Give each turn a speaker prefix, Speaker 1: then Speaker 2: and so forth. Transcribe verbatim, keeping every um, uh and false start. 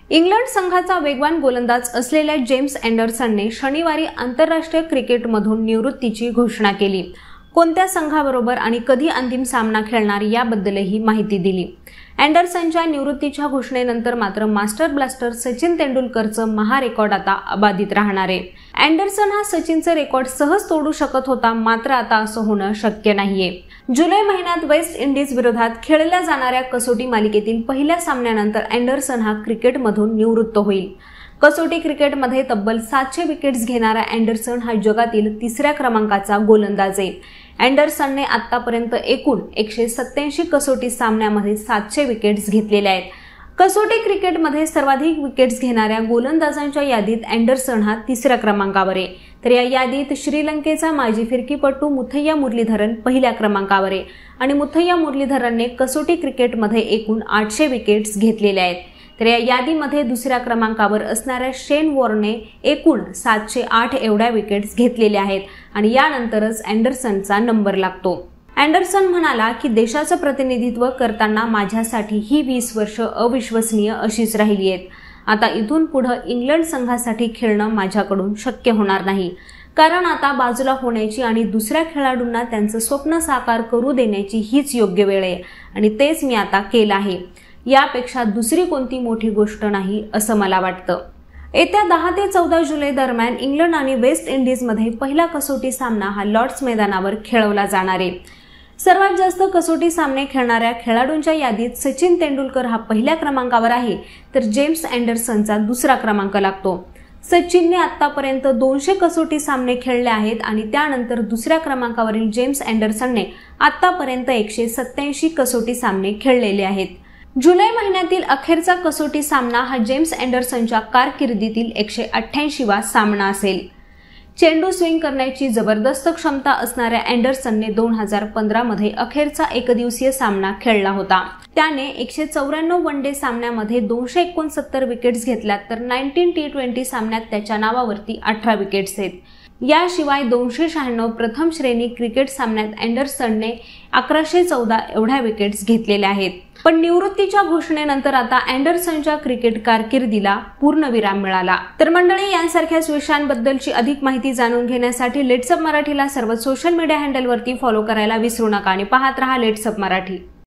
Speaker 1: England संघाचा वेगवान गोलंदाज असलेल्या जेम्स अँडरसनने शनिवारी आंतरराष्ट्रीय क्रिकेटमधून निवृत्तीची घोषणा केली। कोणत्या संघाबरोबर आणि कधी अंतिम सामना खेळणार याबद्दलही माहिती दिली। अँडरसनच्या निवृत्तीच्या घोषणेनंतर मात्र मास्टर ब्लास्टर सचिन तेंडुलकरचं महारेकॉर्ड आता अबाधित राहणार आहे। अँडरसन हा सचिनचं रेकॉर्ड सहज तोडू शकत होता, मात्र आता असं होणं शक्य नाहीये। जुलै महिन्यात वेस्ट इंडिज विरोधात खेळल्या जाणाऱ्या कसोटी मालिकेतील पहिल्या सामन्यानंतर अँडरसन हा क्रिकेटमधून निवृत्त होईल। कसोटी क्रिकेटमध्ये तब्बल सातशे विकेट्स घेणारा अँडरसन हा जगातील तिसऱ्या क्रमांकाचा गोलंदाज आहे। अँडरसनने आतापर्यंत एकूण एकशे सत्याऐंशी कसोटी सामन्यामध्ये सातशे विकेट्स घेतलेल्या आहेत। कसोटी क्रिकेटमध्ये सर्वाधिक विकेट्स घेणाऱ्या गोलंदाजांच्या यादीत अँडरसन हा तिसऱ्या क्रमांकावर आहे, तर या यादीत श्रीलंकेचा माजी फिरकीपटू मुथय्या मुरलीधरन पहिल्या क्रमांकावर आहे आणि मुथय्या मुरलीधरनने कसोटी क्रिकेटमध्ये एकूण आठशे विकेट्स घेतलेल्या आहेत। तर या यादीमध्ये दुसऱ्या क्रमांकावर असणाऱ्या शेन वॉर्नने एकूण सातशे आठ एवढ्या विकेट्स घेतलेल्या आहेत आणि यानंतरच अँडरसनचा नंबर लागतो। अँडरसन म्हणाला की देशाचं प्रतिनिधित्व करताना माझ्यासाठी ही वीस वर्ष अविश्वसनीय अशीच राहिली आहेत। आता इथून पुढे इंग्लंड संघासाठी खेळणं माझ्याकडून शक्य होणार नाही, कारण आता बाजूला होण्याची आणि दुसऱ्या खेळाडूंना त्यांचं स्वप्न साकार करू देण्याची हीच योग्य वेळ आहे आणि तेच मी आता केलं आहे। यापेक्षा दुसरी कोणती मोठी गोष्ट नाही असं मला वाटतं। येत्या दहा ते चौदा जुलै दरम्यान इंग्लंड आणि वेस्ट इंडिजमध्ये पहिला कसोटी सामना हा लॉर्ड्स मैदानावर खेळवला जाणार आहे। सर्वात जास्त कसोटी सामने खेळणाऱ्या खेळाडूंच्या यादीत सचिन तेंडुलकर हा पहिल्या क्रमांकावर आहे, तर जेम्स अँडरसनचा दुसरा क्रमांक लागतो। सचिनने आतापर्यंत दोनशे कसोटी सामने खेळले आहेत आणि त्यानंतर दुसऱ्या क्रमांकावरील जेम्स अँडरसनने आतापर्यंत एकशे सत्याऐंशी कसोटी सामने खेळलेले आहेत। जुलै महिन्यातील अखेरचा कसोटी सामना हा जेम्स अँडरसनच्या कारकिर्दीतील एकशे अठ्ठ्याऐंशी वा सामना असेल। चेंडू स्विंग करण्याची जबरदस्त क्षमता असणाऱ्या अँडरसनने दोन हजार पंधरा मध्ये अखेरचा एकदिवसीय सामना खेळला होता। त्याने एकशे चौऱ्याण्णव वन डे सामन्यामध्ये दोनशे एकोणसत्तर विकेट्स घेतल्यात, तर नाईन्टीन टी ट्वेंटी सामन्यात त्याच्या नावावरती अठरा विकेट्स आहेत। याशिवाय दोनशे शहाण्णव प्रथम श्रेणी क्रिकेट सामन्यात अँडरसनने अकराशे चौदा एवढ्या विकेट्स घेतलेल्या आहेत। पण निवृत्तीच्या घोषणेनंतर आता अँडरसनच्या क्रिकेट कारकिर्दीला पूर्णविराम मिळाला। तर मंडळी, यांसारख्याच विषयांबद्दलची अधिक माहिती जाणून घेण्यासाठी लेट्सअप मराठीला सर्व सोशल मीडिया हँडलवरती फॉलो करायला विसरू नका आणि पाहत रहा लेट्सअप मराठी।